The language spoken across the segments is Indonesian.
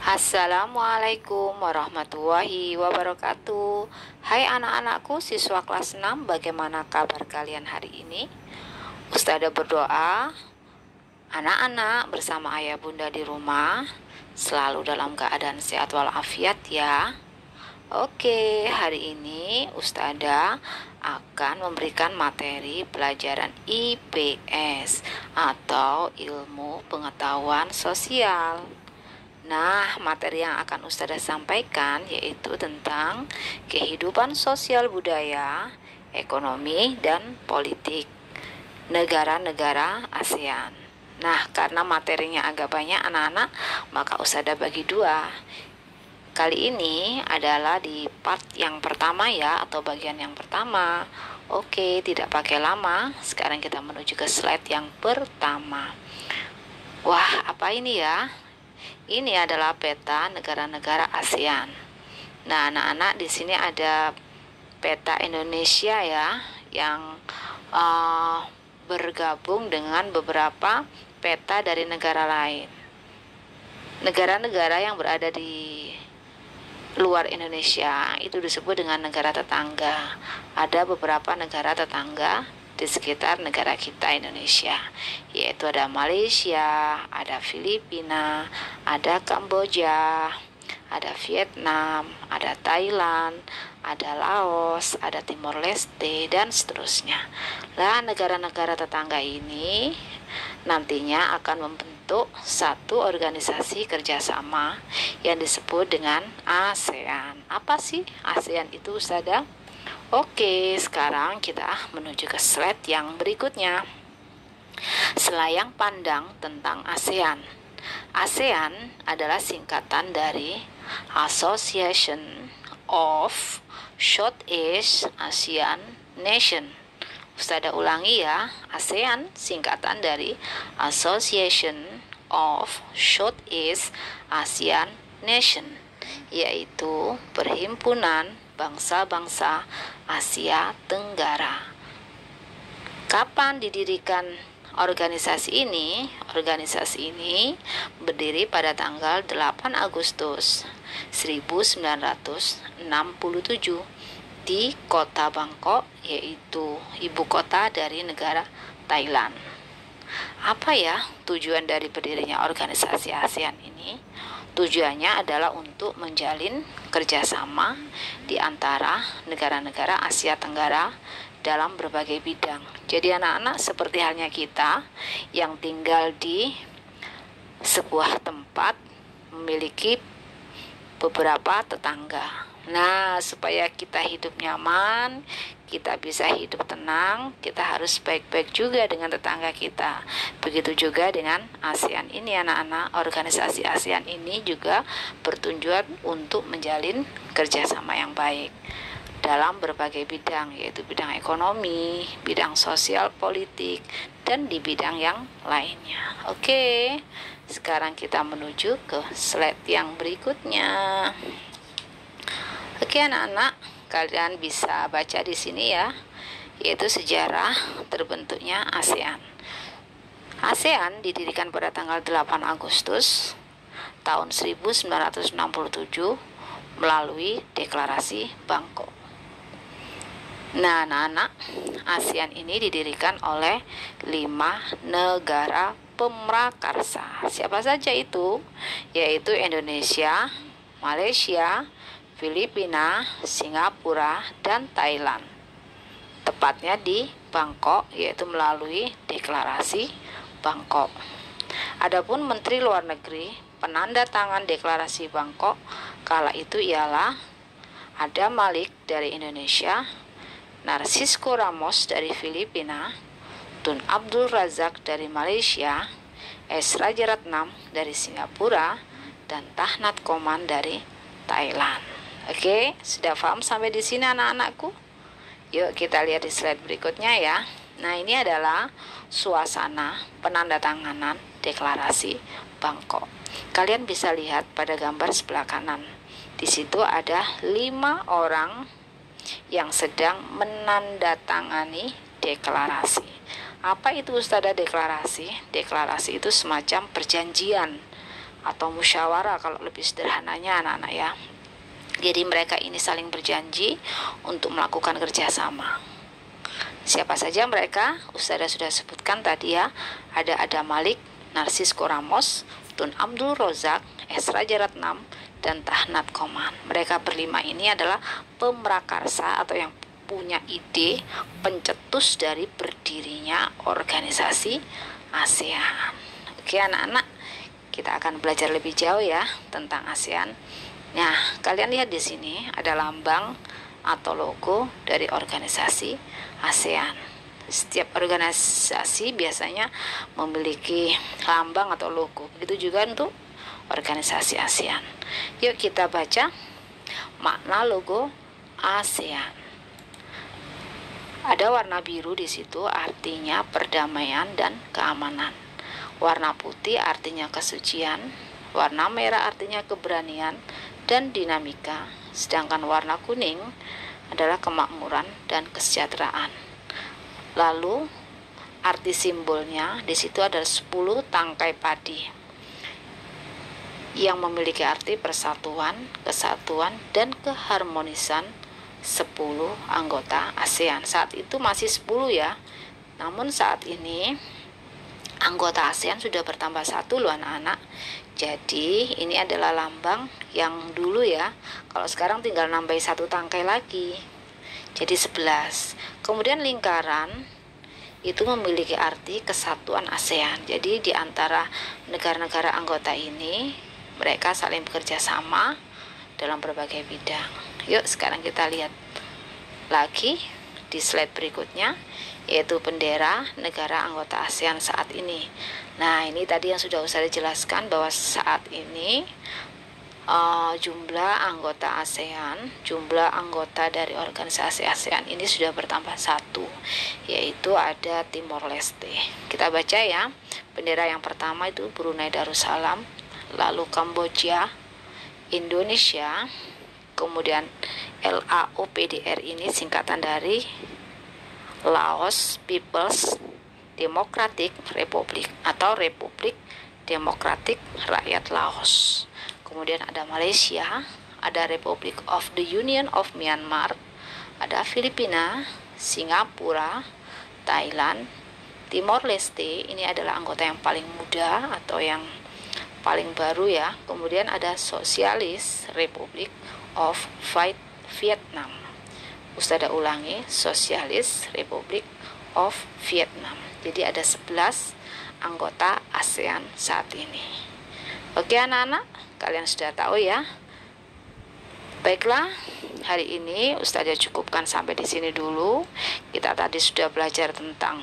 Assalamualaikum warahmatullahi wabarakatuh. Hai anak-anakku siswa kelas 6, bagaimana kabar kalian hari ini? Ustazah berdoa anak-anak bersama ayah bunda di rumah selalu dalam keadaan sehat walafiat ya. Oke, hari ini Ustazah akan memberikan materi pelajaran IPS atau ilmu pengetahuan sosial. Nah, materi yang akan Ustazah sampaikan yaitu tentang kehidupan sosial budaya, ekonomi, dan politik negara-negara ASEAN. Nah, karena materinya agak banyak anak-anak, maka Ustazah bagi dua. Kali ini adalah di part yang pertama ya, atau bagian yang pertama. Oke, tidak pakai lama, sekarang kita menuju ke slide yang pertama. Wah, apa ini ya? Ini adalah peta negara-negara ASEAN. Nah, anak-anak, di sini ada peta Indonesia ya, yang bergabung dengan beberapa peta dari negara lain. Negara-negara yang berada di luar Indonesia itu disebut dengan negara tetangga. Ada beberapa negara tetangga di sekitar negara kita Indonesia, yaitu ada Malaysia, ada Filipina, ada Kamboja, ada Vietnam, ada Thailand, ada Laos, ada Timor Leste, dan seterusnya. Nah, negara-negara tetangga ini nantinya akan membentuk satu organisasi kerjasama yang disebut dengan ASEAN. Apa sih ASEAN itu, Ustazah? Oke, sekarang kita menuju ke slide yang berikutnya. Selayang pandang tentang ASEAN. ASEAN adalah singkatan dari Association of Southeast Asian Nation. Ustazah ulangi ya, ASEAN singkatan dari Association of Southeast Asian Nation, yaitu perhimpunan bangsa-bangsa Asia Tenggara. Kapan didirikan organisasi ini? Organisasi ini berdiri pada tanggal 8 Agustus 1967 di kota Bangkok, yaitu ibu kota dari negara Thailand. Apa ya tujuan dari berdirinya organisasi ASEAN ini? Tujuannya adalah untuk menjalin kerjasama di antara negara-negara Asia Tenggara dalam berbagai bidang. Jadi anak-anak, seperti halnya kita yang tinggal di sebuah tempat memiliki beberapa tetangga. Nah, supaya kita hidup nyaman, kita bisa hidup tenang, kita harus baik-baik juga dengan tetangga kita. Begitu juga dengan ASEAN ini anak-anak. Organisasi ASEAN ini juga bertujuan untuk menjalin kerjasama yang baik dalam berbagai bidang, yaitu bidang ekonomi, bidang sosial, politik, dan di bidang yang lainnya. Oke, sekarang kita menuju ke slide yang berikutnya. Oke anak-anak, kalian bisa baca di sini ya, yaitu sejarah terbentuknya ASEAN. ASEAN didirikan pada tanggal 8 Agustus tahun 1967 melalui deklarasi Bangkok. Nah anak-anak, ASEAN ini didirikan oleh 5 negara pemrakarsa. Siapa saja itu? Yaitu Indonesia, Malaysia, Filipina, Singapura, dan Thailand. Tepatnya di Bangkok, yaitu melalui deklarasi Bangkok. Adapun Menteri Luar Negeri penanda tangan deklarasi Bangkok kala itu ialah Adam Malik dari Indonesia, Narcisco Ramos dari Filipina, Tun Abdul Razak dari Malaysia, S. Rajaratnam dari Singapura, dan Tahnat Koman dari Thailand. Oke, sudah paham sampai di sini anak-anakku? Yuk kita lihat di slide berikutnya ya. Nah, ini adalah suasana penandatanganan deklarasi Bangkok. Kalian bisa lihat pada gambar sebelah kanan. Di situ ada 5 orang yang sedang menandatangani deklarasi. Apa itu Ustazah deklarasi? Deklarasi itu semacam perjanjian atau musyawarah kalau lebih sederhananya anak-anak ya. Jadi mereka ini saling berjanji untuk melakukan kerjasama. Siapa saja mereka? Ustazah sudah sebutkan tadi ya. Ada Adam Malik, Narsisko Ramos, Tun Abdul Rozak, Esra Jaratnam, dan Tahnat Koman. Mereka berlima ini adalah pemrakarsa atau yang punya ide pencetus dari berdirinya organisasi ASEAN. Oke anak-anak, kita akan belajar lebih jauh ya tentang ASEAN. Nah, kalian lihat di sini ada lambang atau logo dari organisasi ASEAN. Setiap organisasi biasanya memiliki lambang atau logo. Begitu juga untuk organisasi ASEAN. Yuk kita baca makna logo ASEAN. Ada warna biru di situ, artinya perdamaian dan keamanan. Warna putih artinya kesucian. Warna merah artinya keberanian dan dinamika, sedangkan warna kuning adalah kemakmuran dan kesejahteraan. Lalu arti simbolnya di situ ada 10 tangkai padi yang memiliki arti persatuan, kesatuan, dan keharmonisan 10 anggota ASEAN. Saat itu masih 10 ya, namun saat ini anggota ASEAN sudah bertambah 1 loh anak-anak. Jadi ini adalah lambang yang dulu ya. Kalau sekarang tinggal nambahin 1 tangkai lagi, jadi 11. Kemudian lingkaran itu memiliki arti kesatuan ASEAN. Jadi di antara negara-negara anggota ini mereka saling bekerja sama dalam berbagai bidang. Yuk sekarang kita lihat lagi di slide berikutnya, yaitu bendera negara anggota ASEAN saat ini. Nah, ini tadi yang sudah saya jelaskan bahwa saat ini jumlah anggota ASEAN, jumlah anggota dari organisasi ASEAN ini sudah bertambah 1, yaitu ada Timor Leste. Kita baca ya, bendera yang pertama itu Brunei Darussalam, lalu Kamboja, Indonesia, kemudian LAOPDR ini singkatan dari Laos People's Democratic Republic atau Republik Demokratik Rakyat Laos. Kemudian ada Malaysia, ada Republic of the Union of Myanmar, ada Filipina, Singapura, Thailand, Timor Leste, ini adalah anggota yang paling muda atau yang paling baru ya. Kemudian ada Sosialis Republic of Vietnam. Ustazah ulangi, Sosialis Republic of Vietnam. Jadi ada 11 anggota ASEAN saat ini. Oke anak-anak, kalian sudah tahu ya. Baiklah, hari ini Ustazah cukupkan sampai di sini dulu. Kita tadi sudah belajar tentang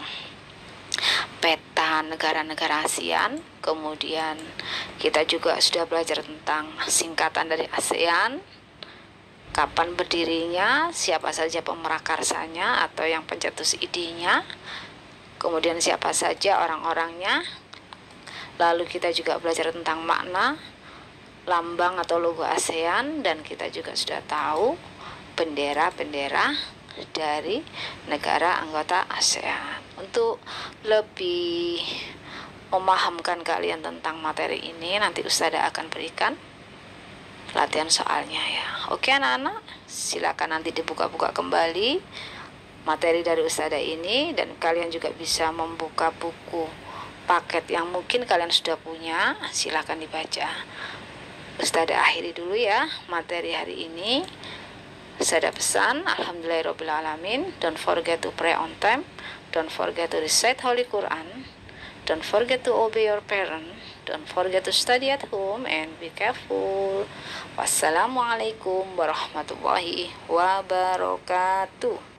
peta negara-negara ASEAN. Kemudian kita juga sudah belajar tentang singkatan dari ASEAN, kapan berdirinya, siapa saja pemerakarsanya atau yang pencetus idenya, kemudian siapa saja orang-orangnya. Lalu kita juga belajar tentang makna lambang atau logo ASEAN, dan kita juga sudah tahu bendera-bendera dari negara anggota ASEAN. Untuk lebih memahamkan kalian tentang materi ini, nanti Ustazah akan berikan latihan soalnya ya. Oke anak-anak, silakan nanti dibuka-buka kembali materi dari Ustazah ini, dan kalian juga bisa membuka buku paket yang mungkin kalian sudah punya, silakan dibaca. Ustazah akhiri dulu ya materi hari ini. Ustazah pesan, alhamdulillahirobbilalamin, don't forget to pray on time, don't forget to recite Holy Quran, don't forget to obey your parent, don't forget to study at home, and be careful. Wassalamualaikum warahmatullahi wabarakatuh.